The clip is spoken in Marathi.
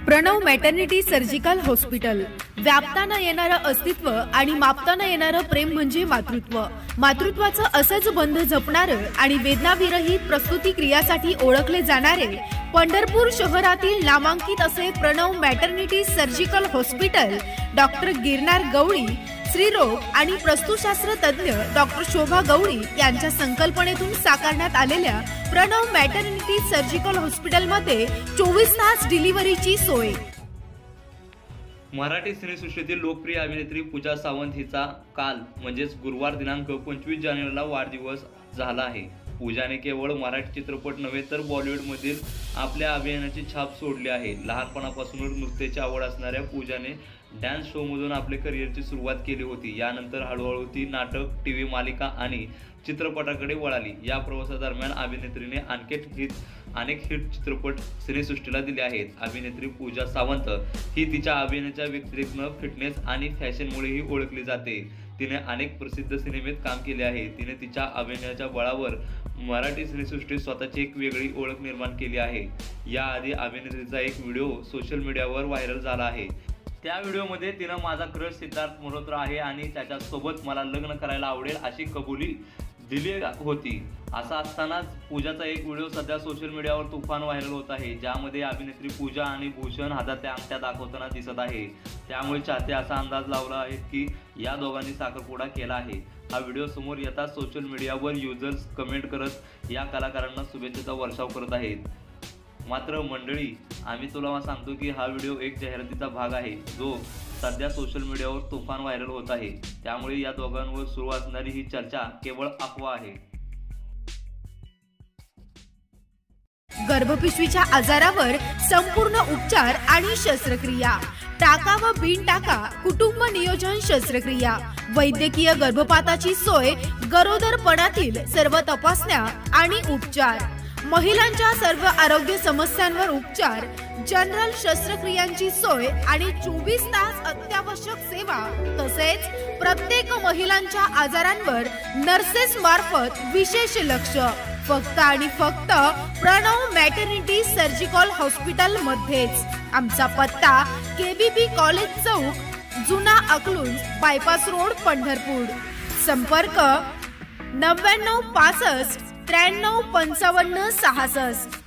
Pranab maternity surgical hospital. व्यापता न येणारं अस्तित्व आणि मापता न येणारं प्रेम म्हणजे मातृत्व। मातृत्वाचं असंच बंध जपणारं आणि वेदनाविरहित प्रस्तुती क्रियासाठी ओळखले जाणारे पंढरपूर शहरातील नामांकित असे Pranav maternity surgical hospital doctor Girnar Gawali, स्त्रीरोग आणि प्रसूतीशास्त्र तज्ञ डॉक्टर शोभा गवळी यांच्या संकल्पनेतून साकारण्यात आलेल्या प्रणव मॅटर्निटी सर्जिकल हॉस्पिटलमध्ये 24 तास डिलिव्हरीची सोय। मराठी सिनेसृष्टीतील लोकप्रिय अभिनेत्री पूजा सावंत हिचा काल म्हणजेच गुरुवार दिनांक 25 जानेवारीला वाढदिवस झाला आहे। पूजाने केवळ मराठी चित्रपट नव्हे तर बॉलिवूडमधील आपल्या अभिनयाची छाप सोडली आहे। लहानपणापासूनच नृत्याची आवड असणाऱ्या पूजाने डान्स शोमधून आपले करिअरची सुरुवात केली होती। यानंतर हळूहळू ती नाटक, टीव्ही मालिका आणि चित्रपटाकडे वळाली। या प्रवासादरम्यान अभिनेत्रीने अनेक हिट चित्रपट सिनेसृष्टीला दिले आहेत। अभिनेत्री पूजा सावंत ही तिच्या अभिनयाच्या व्यतिरिक्त फिटनेस आणि फॅशनमुळेही ओळखली जाते। तिने अनेक प्रसिद्ध सिनेमेत काम केले आहे। तिने तिच्या अभिनयाच्या बळावर मराठी सिनेसृष्टीत स्वतःची एक वेगळी ओळख निर्माण केली आहे। याआधी अभिनेत्रीचा एक व्हिडिओ सोशल मीडियावर व्हायरल झाला आहे। त्या व्हिडिओमध्ये तिने माझा क्रश सिद्धार्थ मल्होत्रा आहे आणि त्याच्यासोबत मला लग्न करायला आवडेल अशी कबुली दिली होती। असं असतानाच पूजाचा एक व्हिडिओ सध्या सोशल मीडियावर तुफान व्हायरल होत आहे, ज्यामध्ये अभिनेत्री पूजा आणि भूषण हातातल्या अंगठ्या दाखवताना दिसत आहे। त्यामुळे चाहते असा अंदाज लावला आहे की या दोघांनी साखरपुडा केला आहे। हा व्हिडिओ समोर येताच सोशल मीडियावर युजर्स कमेंट करत या कलाकारांना शुभेच्छेचा वर्षाव करत आहेत। मात्र मंडळी, आम्ही तुला सांगतो की हा व्हिडिओ एक जाहिरातीचा भाग आहे, जो सध्या सोशल मीडियावर तुफान व्हायरल होत आहे। त्यामुळे या दोघांवर सुरू असणारी ही चर्चा केवळ अफवा आहे। गर्भपिशवीच्या आजारावर संपूर्ण उपचार आणि शस्त्रक्रिया, टाका व बिन टाका कुटुंब नियोजन शस्त्रक्रिया, वैद्यकीय गर्भपाताची सोय, गरोदरपणातील सर्व तपासण्या आणि उपचार, महिलांच्या सर्व आरोग्य समस्यांवर उपचार, जनरल शस्त्रक्रियांची सोय आणि 24 तास अत्यावश्यक सेवा, तसेच प्रत्येक महिलांच्या आजारांवर नर्सेस मार्फत विशेष लक्ष, फक्त आणि फक्त प्रणव मॅटर्निटी सर्जिकल हॉस्पिटल मध्येच। आमचा पत्ता केबीपी कॉलेज चौक, जुना अकलूज बायपास रोड, पंढरपूर। संपर्क 99 65 93 55 66।